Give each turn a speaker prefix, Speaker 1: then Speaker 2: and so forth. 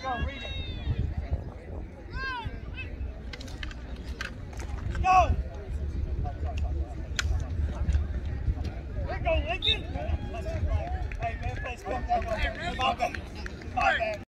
Speaker 1: go, read it. Let's go! There you go, Lincoln! Hey, man, please come down. My bad. My bad.